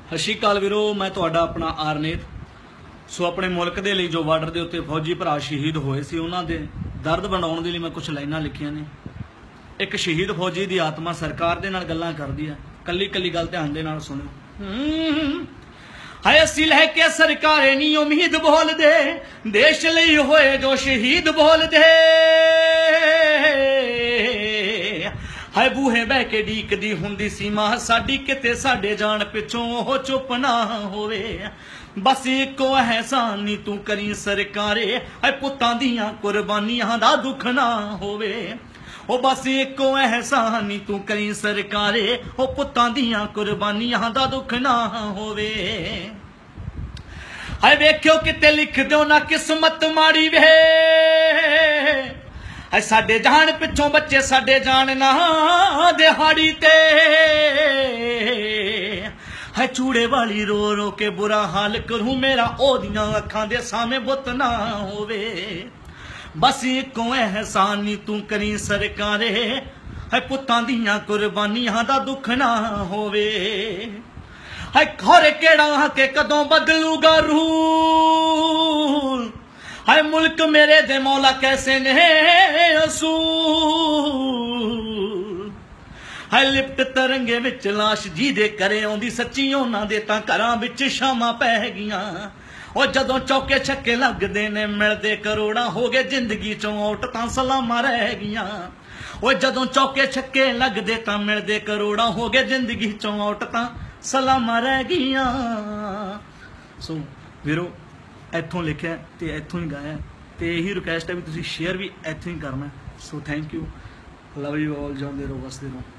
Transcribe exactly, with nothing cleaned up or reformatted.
ਸਤਿ ਸ਼੍ਰੀ ਅਕਾਲ ਵੀਰੋ, मैं ਤੁਹਾਡਾ ਆਪਣਾ ਆਰਨੇਤ। ਸੋ ਆਪਣੇ ਮੁਲਕ ਦੇ ਲਈ ਜੋ ਬਾਰਡਰ ਦੇ ਉੱਤੇ ਫੌਜੀ ਭਰਾ ਸ਼ਹੀਦ ਹੋਏ ਸੀ ਉਹਨਾਂ ਦੇ ਦਰਦ ਵੰਡਾਉਣ ਦੇ ਲਈ ਮੈਂ ਕੁਝ ਲਾਈਨਾਂ ਲਿਖੀਆਂ ਨੇ। ਇੱਕ ਸ਼ਹੀਦ ਫੌਜੀ ਦੀ ਆਤਮਾ ਸਰਕਾਰ ਦੇ ਨਾਲ ਗੱਲਾਂ ਕਰਦੀ ਹੈ, ਕੱਲੀ ਕੱਲੀ ਗੱਲ ਧਿਆਨ ਦੇ ਨਾਲ ਸੁਣਿਓ। ਹਾਏ ਅਸੀਂ ਲੈ ਕੇ ਸਰਕਾਰੇ ਨਹੀਂ ਉਮੀਦ ਬੋਲਦੇ, ਦੇਸ਼ ਲਈ ਹੋਏ ਜੋ ਸ਼ਹੀਦ ਬੋਲਦੇ। ਹਾਏ ਬੂਹੇ ਬਹਿ ਕੇ ਡੀਕਦੀ ਹੁੰਦੀ ਸੀ ਮਾਂ ਸਾਡੀ, ਕਿਤੇ ਸਾਡੇ ਜਾਣ ਪਿੱਛੋਂ ਉਹ ਚੁੱਪ ਨਾ ਹੋਵੇ। बस इको एहसान नी तू करी सरकारे, हाय पुत्तां दियां कुर्बानियां दा दुख ना होवे। ओ बस इको एहसान नी तू करी सरकारे, ओ पुत्तां दियां कुर्बानियां दा दुख ना होवे। हाय वेख्यो किते लिख दो ना किस्मत माड़ी वे, हाय साडे जान पिछों बच्चे साडे जान ना दिहाड़ी ते। है चूड़े वाली रो रो के बुरा हाल करूं, मेरा ओदियां अखां दे सामे बुत ना होवे। बस इको एहसान नी तू करी सरकारे, है पुत्तां दियां कुर्बानियां दा दुख ना होवे। है खौरे केड़ा के कदों बदलूगा रूल, है मुल्क मेरे दे मौला कैसे ने असूल। है लिपट तरंगे विच लाश जी दे करे आउंदी सच्ची, उन्हां दे तां घरां विच शामां पै गईयां। ओ जदों चौके छक्के लगदे ने मिलदे करोड़ां, हो गए जिंदगी चों आउट तां सलामां रह गईयां। ओ जदों चौके छक्के लगदे तां मिलदे करोड़ां, हो गए जिंदगी चों आउट तां सलामां रह गईयां। सो वीरो इत्थों लिखिआ ते इत्थों ही गाया, ते यही रिक्वेस्ट है भी तुसीं शेयर भी इत्थों ही करना। So thank you, love you all, जांदे रहो वसदे रहो।